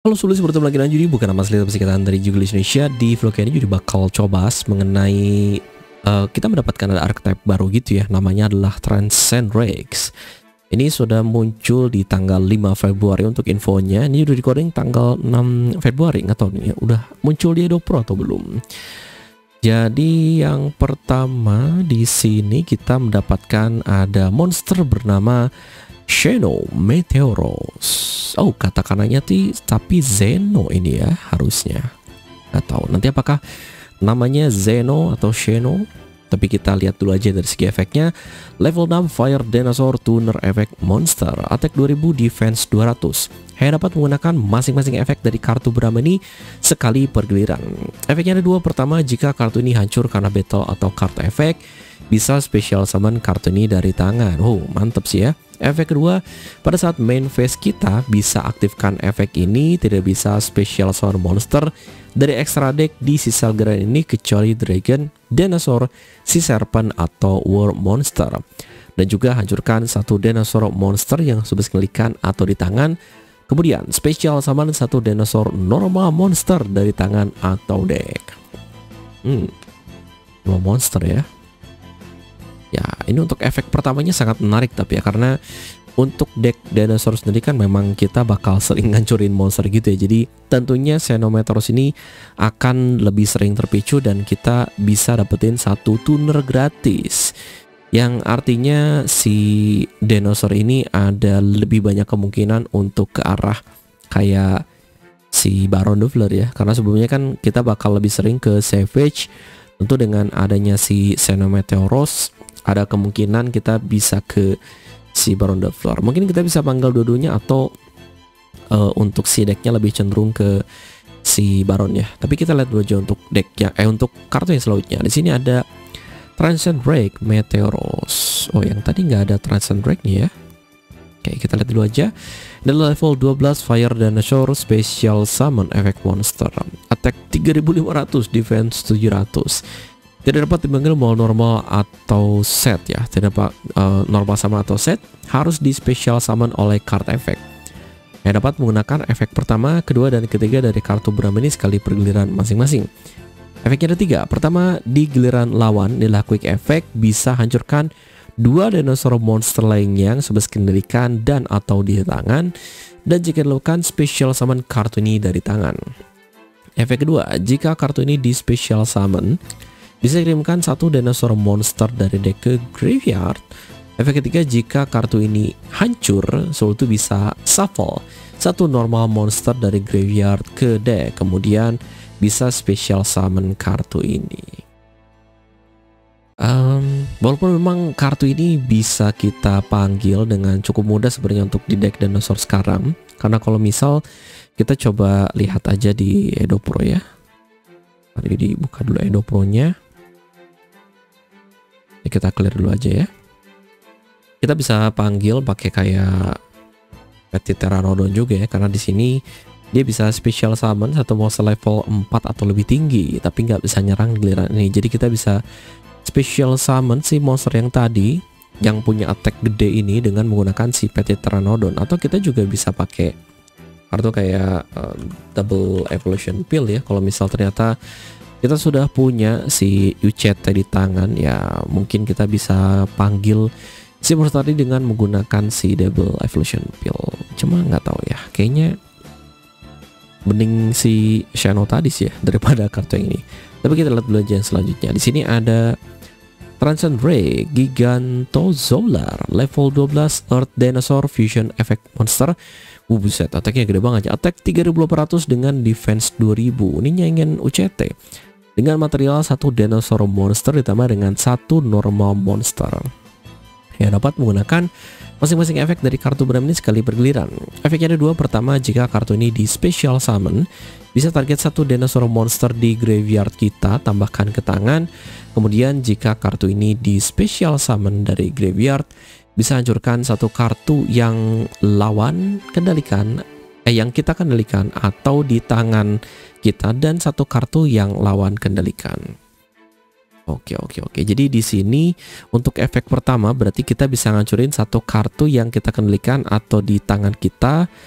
Halo Sulis, bertemu lagi dengan Judi, bukan nama asli tapi singkatan dari Juglis Indonesia. Di vlog ini Judi bakal coba bahas mengenai kita mendapatkan ada archetype baru gitu ya, namanya adalah Transcend Rex. Ini sudah muncul di tanggal 5 Februari untuk infonya. Ini udah recording tanggal 6 Februari, nggak tahu nih ya, udah muncul di Edo Pro atau belum. Jadi yang pertama di sini kita mendapatkan ada monster bernama Xeno Meteoros. Oh, kata kanannya tapi Zeno ini ya harusnya. Nggak tahu nanti apakah namanya Zeno atau Xeno. Tapi kita lihat dulu aja dari segi efeknya. Level 6 Fire Dinosaur Tuner Effect Monster, Attack 2000, Defense 200. Hanya dapat menggunakan masing-masing efek dari kartu bernama ini sekali per giliran. Efeknya ada dua. Pertama, jika kartu ini hancur karena battle atau kartu efek, bisa special summon kartu ini dari tangan. Oh, mantap sih ya. Efek kedua, pada saat main phase kita bisa aktifkan efek ini, tidak bisa special summon monster dari extra deck di sisa giliran ini kecuali Dragon, Dinosaur, si Serpent atau War Monster. Dan juga hancurkan satu Dinosaur Monster yang sudah diklikkan atau di tangan. Kemudian special summon satu Dinosaur normal monster dari tangan atau deck. Dua monster ya. Ya, ini untuk efek pertamanya sangat menarik tapi ya, karena untuk deck dinosaur sendiri kan memang kita bakal sering ngancurin monster gitu ya. Jadi tentunya Xenometeorus ini akan lebih sering terpicu dan kita bisa dapetin satu tuner gratis. Yang artinya si dinosaur ini ada lebih banyak kemungkinan untuk ke arah kayak si Baron Dufler ya. Karena sebelumnya kan kita bakal lebih sering ke Savage. Tentu dengan adanya si Xenometeorus ada kemungkinan kita bisa ke si Baron Dufler. Mungkin kita bisa panggil dua-duanya atau untuk si decknya lebih cenderung ke si Baron ya. Tapi kita lihat dulu aja untuk decknya, untuk kartu yang selanjutnya. Di sini ada Transcend Rex Meteoros. Oh, yang tadi nggak ada Transcend Rex nih ya. Oke, kita lihat dulu aja. Dan level 12 Fire Dinosaur Special Summon Effect Monster, Attack 3500, Defense 700. Tidak dapat dipanggil mau normal atau set ya. Tidak dapat normal sama atau set, harus di special summon oleh card effect. Yang dapat menggunakan efek pertama, kedua, dan ketiga dari kartu bernama ini sekali per giliran masing-masing. Efeknya ada tiga. Pertama, di giliran lawan adalah quick effect, bisa hancurkan dua dinosaur monster lainnya yang sudah dikendalikan dan atau di tangan, dan jika dilakukan special summon kartu ini dari tangan. Efek kedua, jika kartu ini di special summon, bisa kirimkan satu dinosaur monster dari deck ke graveyard. Efek ketiga, jika kartu ini hancur, selalu itu bisa shuffle satu normal monster dari graveyard ke deck, kemudian bisa special summon kartu ini. Walaupun memang kartu ini bisa kita panggil dengan cukup mudah sebenarnya untuk di deck dinosaur sekarang, karena kalau misal kita coba lihat aja di Edo Pro ya. Mari dibuka dulu Edo Pro-nya. Kita clear dulu aja ya. Kita bisa panggil pakai kayak Petit Pteranodon juga ya, karena di sini dia bisa special summon satu monster level 4 atau lebih tinggi, tapi nggak bisa nyerang giliran ini. Jadi kita bisa special summon si monster yang tadi yang punya attack gede ini dengan menggunakan si Petit Pteranodon, atau kita juga bisa pakai kartu kayak double evolution pill ya. Kalau misal ternyata kita sudah punya si UCT di tangan ya, mungkin kita bisa panggil si monster tadi dengan menggunakan si double evolution pill. Cuma nggak tahu ya, kayaknya mending si Xeno tadi sih ya daripada kartu yang ini. Tapi kita lihat dulu aja yang selanjutnya. Di sini ada Transcend Rex Gigantozolar, level 12 Earth Dinosaur Fusion Effect Monster. Buset, attacknya gede banget ya. Attack 3800 dengan defense 2000. Ini nyaingin UCT. Dengan material satu dinosaur monster ditambah dengan satu normal monster. Ya, dapat menggunakan masing-masing efek dari kartu bernama ini sekali bergiliran. Efeknya ada dua. Pertama, jika kartu ini di special summon, bisa target satu dinosaur monster di graveyard kita, tambahkan ke tangan. Kemudian jika kartu ini di special summon dari graveyard, bisa hancurkan satu kartu yang lawan kendalikan, yang kita kendalikan atau di tangan kita, dan satu kartu yang lawan kendalikan. Oke. Jadi di sini untuk efek pertama berarti kita bisa ngancurin satu kartu yang kita kendalikan atau di tangan kita,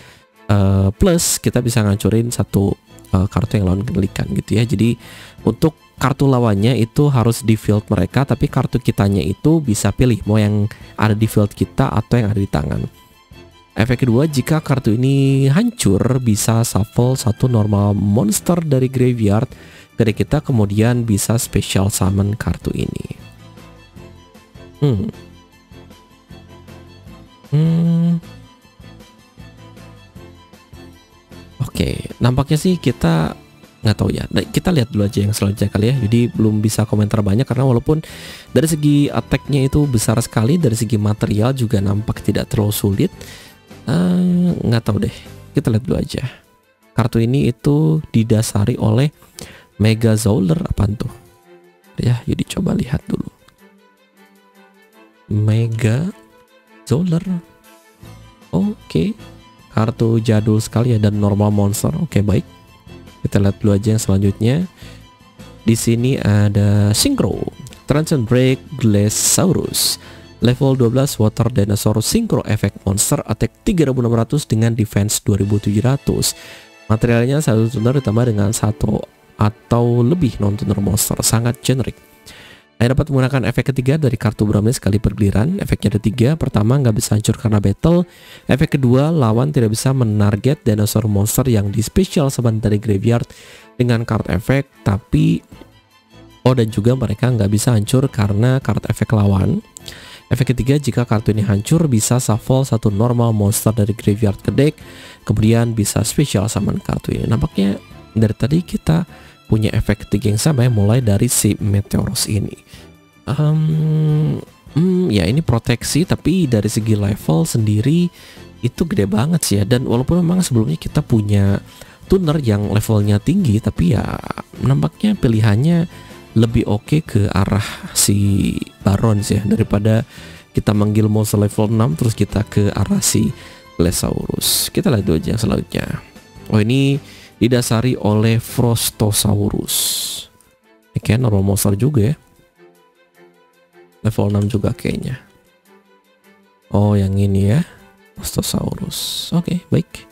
plus kita bisa ngancurin satu kartu yang lawan kendalikan gitu ya. Jadi untuk kartu lawannya itu harus di field mereka, tapi kartu kitanya itu bisa pilih mau yang ada di field kita atau yang ada di tangan. Efek kedua, jika kartu ini hancur bisa shuffle satu normal monster dari graveyard ke deck kita, kemudian bisa special summon kartu ini. Oke, nampaknya sih kita nggak tahu ya. Kita lihat dulu aja yang selanjutnya kali ya. Jadi belum bisa komentar banyak karena walaupun dari segi attack-nya itu besar sekali, dari segi material juga nampak tidak terlalu sulit. Nggak tahu deh. Kita lihat dulu aja. Kartu ini itu didasari oleh Mega Zowler apaan tuh? Ya, jadi coba lihat dulu. Mega Zowler. Oke. Kartu jadul sekali ya dan normal monster. Oke, baik. Kita lihat dulu aja yang selanjutnya. Di sini ada Synchro, Transcend Break, Glasaurus, level 12 Water Dinosaur Synchro Effect Monster, attack 3600 dengan defense 2700. Materialnya satu tuner ditambah dengan satu atau lebih non-tuner monster, sangat generik. Anda dapat menggunakan efek ketiga dari kartu Bramley sekali pergiliran. Efeknya ada 3. Pertama, nggak bisa hancur karena battle. Efek kedua, lawan tidak bisa menarget dinosaur monster yang di special summon dari graveyard dengan card efek. Tapi dan juga mereka nggak bisa hancur karena card efek lawan. Efek ketiga, jika kartu ini hancur bisa shuffle satu normal monster dari graveyard ke deck, kemudian bisa special summon kartu ini. Nampaknya dari tadi kita punya efek ketiga yang sama ya, mulai dari si Meteoros ini. Ya ini proteksi, tapi dari segi level sendiri itu gede banget sih ya. Dan walaupun memang sebelumnya kita punya tuner yang levelnya tinggi, tapi ya nampaknya pilihannya lebih oke ke arah si Baron sih ya, daripada kita manggil monster level 6 terus kita ke arah si Glasaurus. Kita lihat dulu aja yang selanjutnya. Oh, ini didasari oleh Frostosaurus. Ini kayak normal monster juga ya. Level 6 juga kayaknya. Oh, yang ini ya. Frostosaurus. Oke, baik.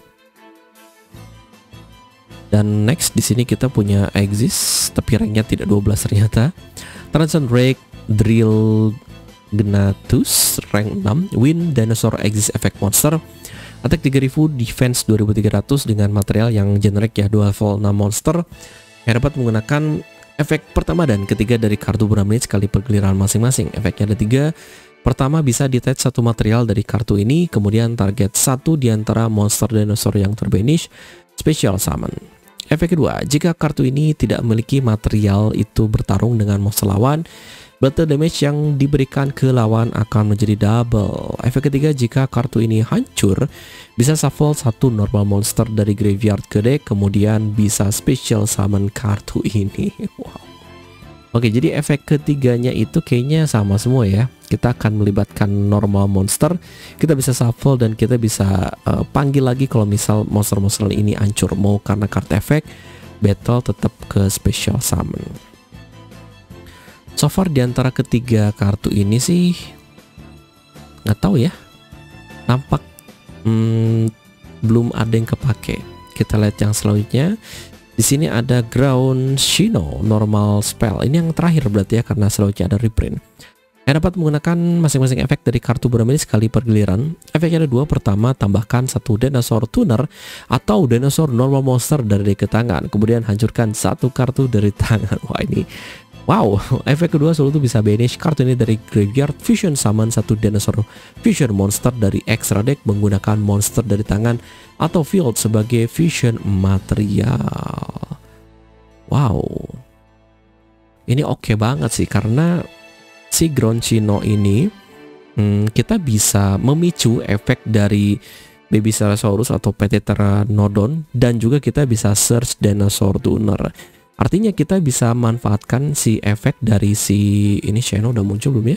Dan next di sini kita punya Exist, tapi ranknya tidak 12 ternyata. Transcend Break, Drill Gnatus, rank 6. Win Dinosaur Exist Effect Monster, attack 3000, defense 2300 dengan material yang generik ya, 2 level 6 monster yang dapat menggunakan efek pertama dan ketiga dari kartu Bramley sekali pergiliran masing-masing. Efeknya ada 3. Pertama, bisa detach satu material dari kartu ini, kemudian target satu di antara monster dinosaur yang terbanish, special summon. Efek kedua, jika kartu ini tidak memiliki material itu bertarung dengan monster lawan, battle damage yang diberikan ke lawan akan menjadi double. Efek ketiga, jika kartu ini hancur, bisa shuffle satu normal monster dari graveyard ke deck, kemudian bisa special summon kartu ini. Wow. Oke, jadi efek ketiganya itu kayaknya sama semua ya. Kita akan melibatkan normal monster, kita bisa shuffle dan kita bisa panggil lagi kalau misal monster-monster ini hancur. Mau karena card efek, battle tetap ke special summon. So far di antara ketiga kartu ini sih nggak tahu ya, nampak belum ada yang kepake. Kita lihat yang selanjutnya. Di sini ada Ground Shino normal spell. Ini yang terakhir berarti ya, karena selanjutnya ada reprint. Yang dapat menggunakan masing-masing efek dari kartu Bramley sekali pergiliran. Efeknya ada 2. Pertama, tambahkan satu dinosaur tuner atau dinosaur normal monster dari deck ke tangan, kemudian hancurkan satu kartu dari tangan. Wah, ini wow. Efek kedua, selalu bisa banish kartu ini dari graveyard, fusion summon satu dinosaur fusion monster dari extra deck menggunakan monster dari tangan atau field sebagai fusion material. Wow, ini oke banget sih, karena si Ground Shino ini kita bisa memicu efek dari Baby Stegosaurus atau PT Pteranodon, dan juga kita bisa search dinosaur tuner. Artinya kita bisa manfaatkan si efek dari si ini. Shino udah muncul belum ya?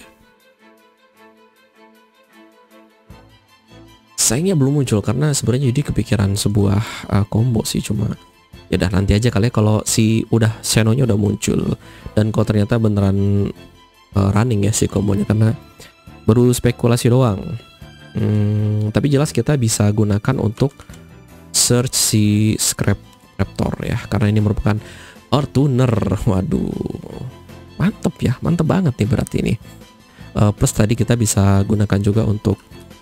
Sayangnya belum muncul karena sebenarnya jadi kepikiran sebuah combo sih, cuma ya udah nanti aja kali ya kalau si Shino-nya udah muncul dan kalau ternyata beneran running ya si kombonya, karena baru spekulasi doang. Tapi jelas kita bisa gunakan untuk search si Scrap Raptor ya, karena ini merupakan Earth Tuner. Waduh, mantep banget nih berarti ini. Plus tadi kita bisa gunakan juga untuk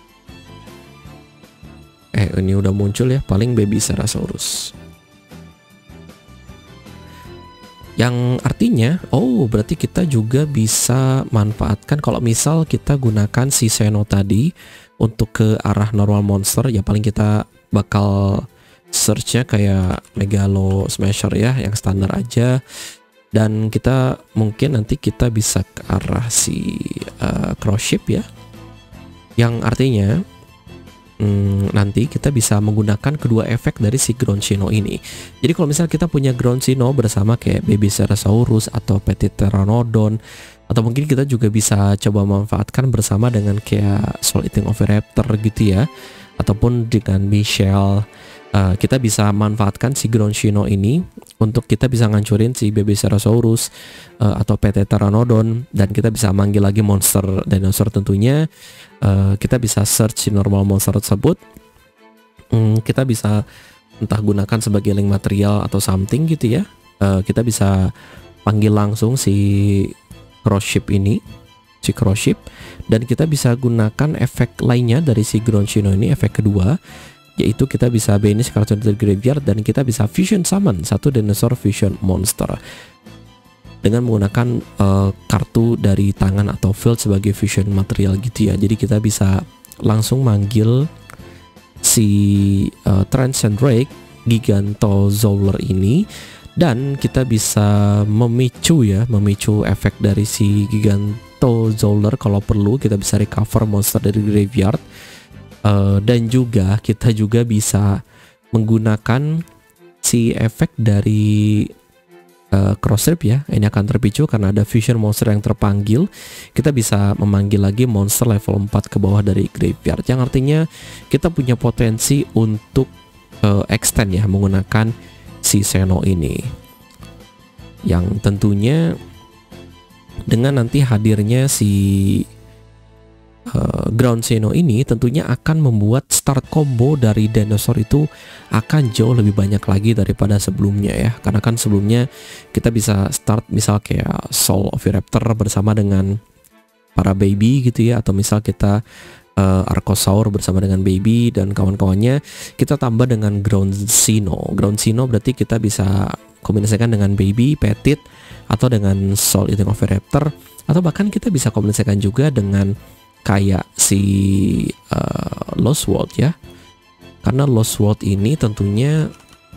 ini udah muncul ya, paling Baby Ceratosaurus. Yang artinya, berarti kita juga bisa manfaatkan kalau misal kita gunakan si Xeno tadi untuk ke arah normal monster, ya paling kita bakal searchnya kayak Megalo Smasher ya, yang standar aja. Dan kita mungkin nanti kita bisa ke arah si Cross Ship ya, yang artinya nanti kita bisa menggunakan kedua efek dari si Ground Xeno ini. Jadi kalau misalnya kita punya Ground Xeno bersama kayak Baby Ceratosaurus atau Petit Pteranodon, atau mungkin kita juga bisa coba manfaatkan bersama dengan kayak Soul Eating Oviraptor gitu ya, ataupun dengan Michelle, kita bisa manfaatkan si Ground Xeno ini untuk kita bisa ngancurin si Baby Ceratosaurus atau Petit Pteranodon, dan kita bisa manggil lagi monster dinosaur tentunya. Kita bisa search si normal monster tersebut. Kita bisa entah gunakan sebagai link material atau something gitu ya. Kita bisa panggil langsung si Cross Ship ini, si Cross Ship, dan kita bisa gunakan efek lainnya dari si Ground Xeno ini, efek kedua, yaitu kita bisa banish kartu dari graveyard, dan kita bisa fusion summon satu dinosaur fusion monster dengan menggunakan kartu dari tangan atau field sebagai fusion material gitu ya. Jadi kita bisa langsung manggil si Transcend Drake Gigantozauler ini, dan kita bisa memicu efek dari si Gigantozauler. Kalau perlu kita bisa recover monster dari graveyard, dan juga kita juga bisa menggunakan si efek dari Cross Ship ya. Ini akan terpicu karena ada fusion monster yang terpanggil. Kita bisa memanggil lagi monster level 4 ke bawah dari graveyard, yang artinya kita punya potensi untuk extend ya menggunakan si Xeno ini, yang tentunya dengan nanti hadirnya si Ground Xeno ini tentunya akan membuat start combo dari dinosaur itu akan jauh lebih banyak lagi daripada sebelumnya ya. Karena kan sebelumnya kita bisa start misal kayak Soul Oviraptor bersama dengan para baby gitu ya, atau misal kita Archosaur bersama dengan baby dan kawan-kawannya, kita tambah dengan Ground Xeno. Ground Xeno berarti kita bisa kombinasikan dengan baby, petit, atau dengan Soul Eating Oviraptor, atau bahkan kita bisa kombinasikan juga dengan kayak si Lost World ya, karena Lost World ini tentunya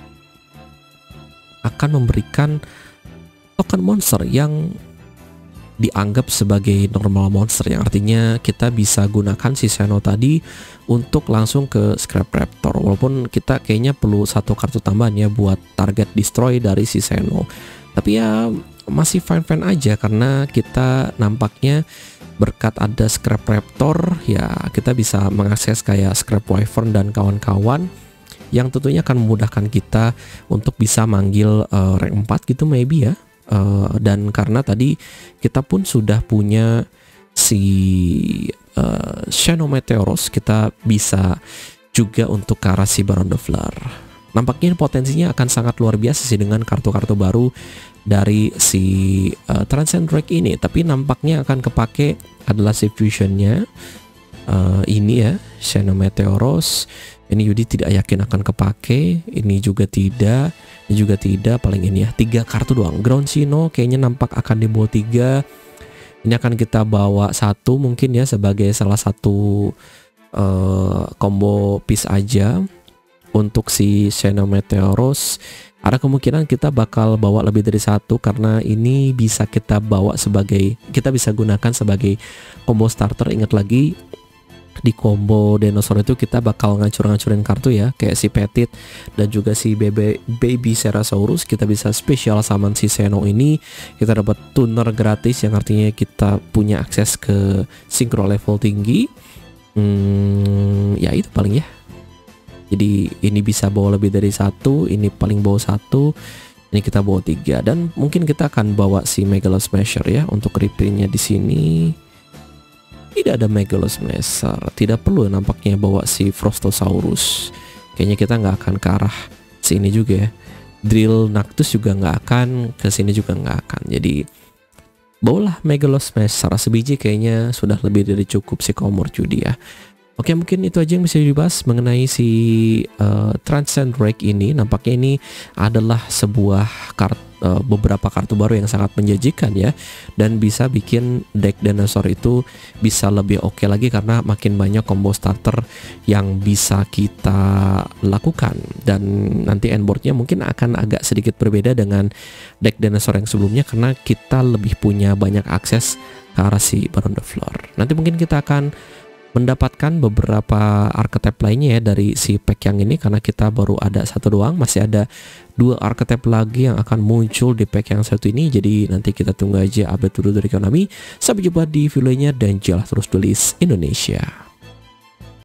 akan memberikan token monster yang dianggap sebagai normal monster, yang artinya kita bisa gunakan si Xeno tadi untuk langsung ke Scrap Raptor, walaupun kita kayaknya perlu satu kartu tambahan ya buat target destroy dari si Xeno, tapi ya masih fine-fine aja karena kita nampaknya berkat ada Scrap Raptor ya, kita bisa mengakses kayak Scrap Wyvern dan kawan-kawan, yang tentunya akan memudahkan kita untuk bisa manggil rank 4 gitu maybe ya. Dan karena tadi kita pun sudah punya si Xenometeoros, kita bisa juga untuk ke arah si Baron de Fleur. Nampaknya potensinya akan sangat luar biasa sih dengan kartu-kartu baru dari si Transcend Drake ini, tapi nampaknya akan kepake adalah si fusionnya ini ya, Xenometeoros. Ini Yudi tidak yakin akan kepake, ini juga tidak, paling ini ya 3 kartu doang. Ground Xeno kayaknya nampak akan dibawa 3. Ini akan kita bawa 1 mungkin ya sebagai salah satu combo piece aja. Untuk si Xenometeoros ada kemungkinan kita bakal bawa lebih dari 1, karena ini bisa kita bawa sebagai, kita bisa gunakan sebagai combo starter. Ingat lagi di combo dinosaur itu kita bakal ngancur-ngancurin kartu ya, kayak si Petit dan juga si Baby Ceratosaurus. Kita bisa special summon si Xeno ini, kita dapat tuner gratis, yang artinya kita punya akses ke synchro level tinggi. Ya itu paling ya. Jadi ini bisa bawa lebih dari 1, ini paling bawa 1, ini kita bawa 3, dan mungkin kita akan bawa si Megalo Smasher ya untuk reprintnya di sini. Tidak ada Megalo Smasher, tidak perlu nampaknya bawa si Frostosaurus. kayaknya kita nggak akan ke arah sini juga ya. Drill Nactus juga nggak akan, ke sini juga nggak akan. Jadi bawalah Megalos Smash Saras sebiji, kayaknya sudah lebih dari cukup si Komor judi ya. Oke, mungkin itu aja yang bisa dibahas mengenai si Transcend Rake ini. Nampaknya ini adalah sebuah beberapa kartu baru yang sangat menjanjikan ya, dan bisa bikin deck dinosaur itu bisa lebih oke lagi karena makin banyak combo starter yang bisa kita lakukan. Dan nanti endboardnya mungkin akan agak sedikit berbeda dengan deck dinosaur yang sebelumnya karena kita lebih punya banyak akses ke arah si Baron the Floor. Nanti mungkin kita akan mendapatkan beberapa archetype lainnya ya dari si pack yang ini, karena kita baru ada satu doang, masih ada 2 archetype lagi yang akan muncul di pack yang satu ini. Jadi nanti kita tunggu aja update dulu dari Konami. Sampai jumpa di video lainnya dan jalan terus tulis Indonesia.